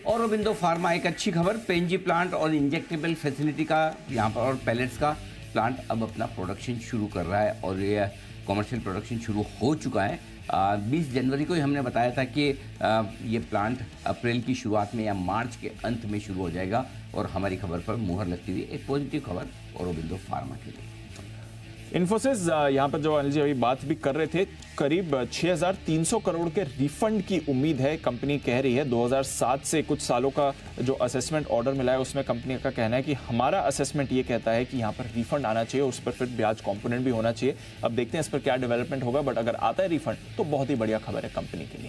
Aurobindo pharma एक अच्छी खबर, पीएनजी प्लांट और इंजेक्टेबल फैसिलिटी का यहाँ पर और पैलेट्स का प्लांट अब अपना प्रोडक्शन शुरू कर रहा है और ये कमर्शियल प्रोडक्शन शुरू हो चुका है। 20 जनवरी को ही हमने बताया था कि ये प्लांट अप्रैल की शुरुआत में या मार्च के अंत में शुरू हो जाएगा और हमारी खबर पर मुहर लगती हुई एक पॉजिटिव खबर औरोबिंदो फार्मा के लिए। इन्फोसिस यहाँ पर जो अनिल जी अभी बात भी कर रहे थे, करीब 6,300 करोड़ के रिफंड की उम्मीद है, कंपनी कह रही है। 2007 से कुछ सालों का जो असेसमेंट ऑर्डर मिला है उसमें कंपनी का कहना है कि हमारा असेसमेंट ये कहता है कि यहाँ पर रिफंड आना चाहिए, उस पर फिर ब्याज कंपोनेंट भी होना चाहिए। अब देखते हैं इस पर क्या डेवलपमेंट होगा, बट अगर आता है रिफंड तो बहुत ही बढ़िया खबर है कंपनी के लिए।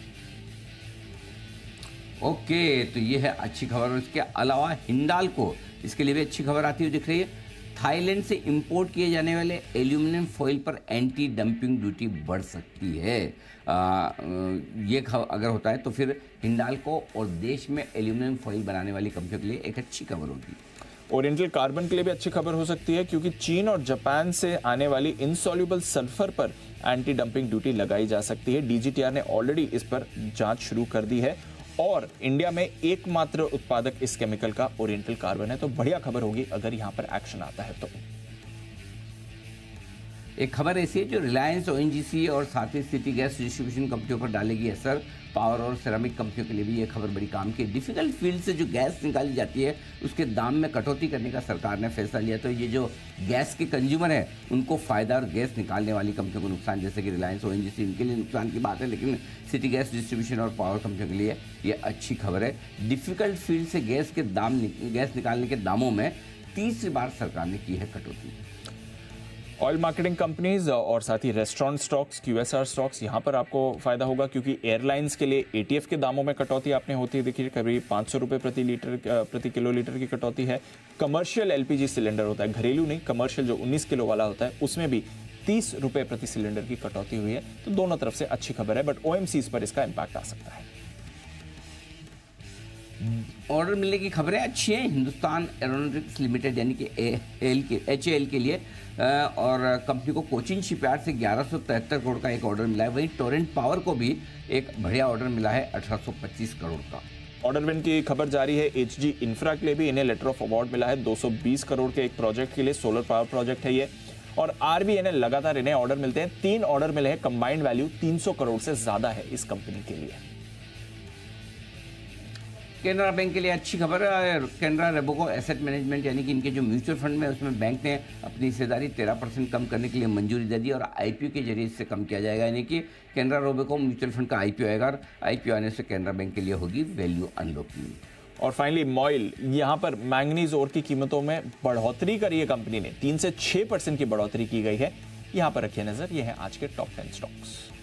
ओके, तो ये है अच्छी खबर। और इसके अलावा हिंडाल्को, इसके लिए भी अच्छी खबर आती हुई दिख रही है। थाईलैंड से इंपोर्ट किए जाने वाले एल्यूमिनियम फॉइल पर एंटी डंपिंग ड्यूटी बढ़ सकती है। ये अगर होता है तो फिर हिंडाल्को और देश में एल्यूमिनियम फॉइल बनाने वाली कंपनियों के लिए एक अच्छी खबर होगी। ओरिएंटल कार्बन के लिए भी अच्छी खबर हो सकती है, क्योंकि चीन और जापान से आने वाली इनसॉल्युबल सल्फर पर एंटी डंपिंग ड्यूटी लगाई जा सकती है। डीजीटीआर ने ऑलरेडी इस पर जांच शुरू कर दी है और इंडिया में एकमात्र उत्पादक इस केमिकल का ओरिएंटल कार्बन है। तो बढ़िया खबर होगी अगर यहां पर एक्शन आता है तो। एक खबर ऐसी है जो रिलायंस, ओएनजीसी और साथ ही सिटी गैस डिस्ट्रीब्यूशन कंपनियों पर डालेगी असर। पावर और सेरामिक कंपनियों के लिए भी ये खबर बड़ी काम की। डिफिकल्ट फील्ड से जो गैस निकाली जाती है उसके दाम में कटौती करने का सरकार ने फैसला लिया। तो ये जो गैस के कंज्यूमर है उनको फ़ायदा और गैस निकालने वाली कंपनियों को नुकसान, जैसे कि रिलायंस, ओएनजीसी, इनके लिए नुकसान की बात है। लेकिन सिटी गैस डिस्ट्रीब्यूशन और पावर कंपनियों के लिए ये अच्छी खबर है। डिफिकल्ट फील्ड से गैस निकालने के दामों में तीसरी बार सरकार ने की है कटौती। ऑयल मार्केटिंग कंपनीज और साथ ही रेस्टोरेंट स्टॉक्स, क्यूएसआर स्टॉक्स, यहाँ पर आपको फायदा होगा, क्योंकि एयरलाइंस के लिए एटीएफ के दामों में कटौती आपने होती है देखिए, करीब 500 रुपये प्रति किलोलीटर की कटौती है। कमर्शियल एलपीजी सिलेंडर होता है, घरेलू नहीं, कमर्शियल जो 19 किलो वाला होता है उसमें भी 30 रुपये प्रति सिलेंडर की कटौती हुई है। तो दोनों तरफ से अच्छी खबर है, बट ओएमसीज पर इसका इम्पैक्ट आ सकता है। ऑर्डर मिलने की खबरें अच्छी हैं हिंदुस्तान एरोनॉटिक्स लिमिटेड यानी कि HAL के लिए, और कंपनी को कोचिन शिपयार्ड से 1173 करोड़ का एक ऑर्डर मिला है। वहीं टोरेंट पावर को भी एक बढ़िया ऑर्डर मिला है 1825 करोड़ का। ऑर्डर विन की खबर जारी है। HG इंफ्रा के लिए भी इन्हें लेटर ऑफ अवार्ड मिला है 220 करोड़ के एक प्रोजेक्ट के लिए, सोलर पावर प्रोजेक्ट है ये। और RBNL लगातार इन्हें ऑर्डर मिलते हैं, 3 ऑर्डर मिले हैं, कंबाइंड वैल्यू 300 करोड़ से ज्यादा है इस कंपनी के लिए। कैनरा बैंक के लिए अच्छी खबर है। कैनरा रेबोको एसेट मैनेजमेंट यानी कि इनके जो म्यूचुअल फंड में उसमें बैंक ने अपनी हिस्सेदारी 13% कम करने के लिए मंजूरी दे दी और IPO के जरिए इससे कम किया जाएगा। यानी कि कैनरा रेबोको म्यूचुअल फंड का IPO आएगा और IPO आने से कैनरा बैंक के लिए होगी वैल्यू अनलॉकिंग। और फाइनली मॉइल, यहाँ पर मैंगनीज ओर की कीमतों में बढ़ोतरी करी है कंपनी ने, 3 से 6% की बढ़ोतरी की गई है। यहाँ पर रखिए नजर। ये है आज के टॉप 10 स्टॉक्स।